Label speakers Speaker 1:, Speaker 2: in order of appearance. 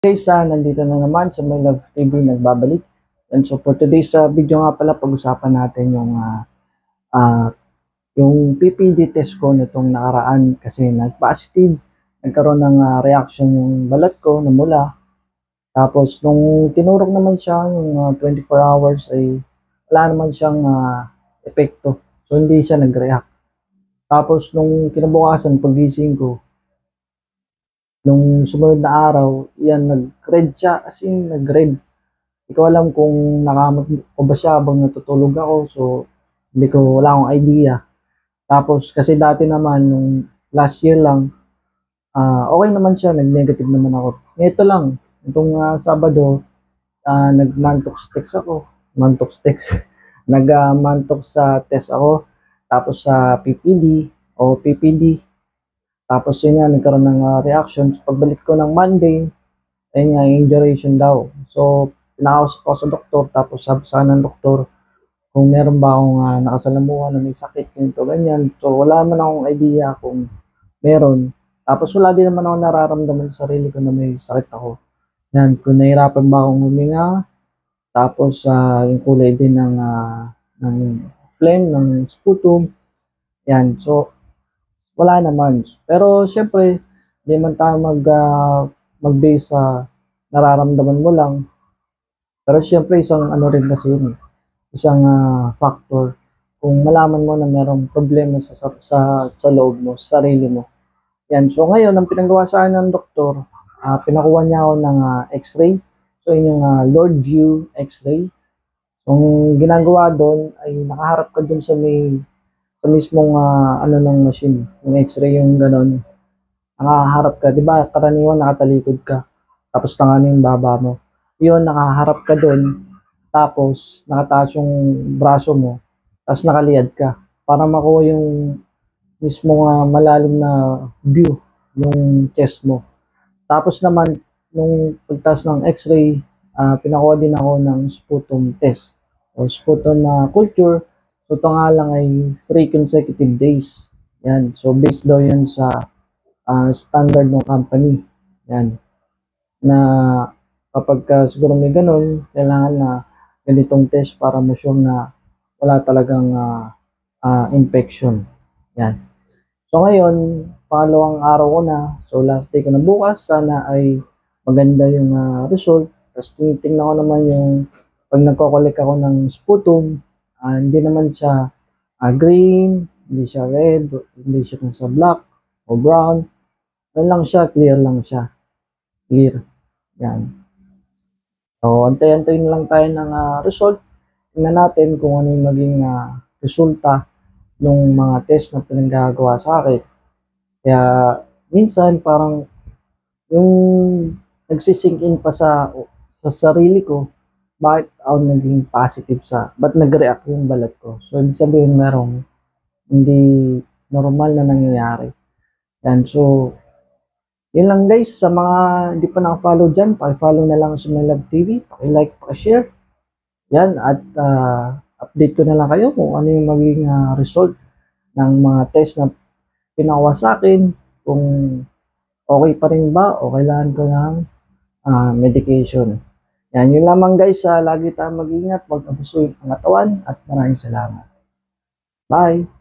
Speaker 1: Guys, nandito na naman sa My Love TV nagbabalik. And so for today's video nga pala, pag-usapan natin ah, yung PPD test ko nitong nakaraan kasi nag-positive. Nagkaroon ng reaction yung balat ko, namula. Tapos nung tinurok naman siya, yung 24 hours ay wala naman siyang epekto. So hindi siya nag-react. Tapos nung kinabukasan, pagising ko, nung sumunod na araw, yan, nag-red siya, as in, nag-red. Hindi ko alam kung nakamot ko ba siya habang natutulog ako, so, wala akong idea. Tapos, kasi dati naman, nung last year lang, okay naman siya, nag-negative naman ako. Ito lang, itong Sabado, nag-mantox text ako, mantox text, nag-mantox sa test ako, tapos sa PPD, o PPD, tapos yun nga, nagkaroon ng reaction. So, pagbalik ko ng Monday, ayun nga, yung duration daw. So, pinakausap ko sa doktor, tapos sabi sa ng doktor, kung meron ba akong nakasalamuhan na may sakit, ganito, ganyan. So, wala man akong idea kung meron. Tapos, wala din naman ako nararamdaman sa sarili ko na may sakit ako. Yan, kung nahirapan ba akong huminga, tapos yung kulay din ng phlegm, ng sputum. Yan, so, wala naman. Pero syempre, hindi man tayo mag-base sa nararamdaman mo lang. Pero syempre, isang ano rin kasi yun, isang factor. Kung malaman mo na merong problema sa loob mo, sa sarili mo. Yan. So ngayon, ang pinagawa sa akin ng doktor, pinakuha niya ako ng x-ray. So yun yung Lord View x-ray. Kung ginagawa doon, ay nakaharap ka dun sa mismong ano ng machine, yung x-ray yung gano'n, nakaharap ka, di ba karaniwan nakatalikod ka, tapos nangano yung baba mo, yun nakaharap ka doon, tapos nakataas yung braso mo, tapos nakaliyad ka, para makuha yung mismong malalim na view yung chest mo. Tapos naman, nung pagtaas ng x-ray, pinakuha din ako ng sputum test, o sputum culture. So, ito nga lang ay 3 consecutive days. Yan. So, based daw yan sa standard ng company. Yan. Na kapag siguro may ganun, kailangan na ganitong test para mo sure na wala talagang infection. Yan. So, ngayon, pangalawang araw ko na. So, last day ko na bukas. Sana ay maganda yung result. Tapos, tinitingnan ko naman yung pag nagko-collect ako ng sputum, hindi naman siya green, hindi siya red, hindi siya sa black o brown. Ano lang siya, clear lang siya. Clear. Yan. So, antay-antay na lang tayo ng result. Tingnan natin kung ano yung maging resulta ng mga test na pinagagawa sa akin. Kaya, minsan parang yung nagsisink in pa sa sarili ko, bakit ako naging positive ba't nag-react yung balat ko? So, ibig sabihin merong hindi normal na nangyayari. Yan, so, yun lang guys, sa mga hindi pa naka-follow dyan, paki-follow na lang sa My Love TV, paki-like, paki-share. Yan, at update ko na lang kayo kung ano yung maging result ng mga test na pinakuha sa akin, kung okay pa rin ba o kailangan ko ng medication. Yan, yun lamang guys, lagi tayong mag-ingat, huwag abusuin ang katawan at maraming salamat. Bye!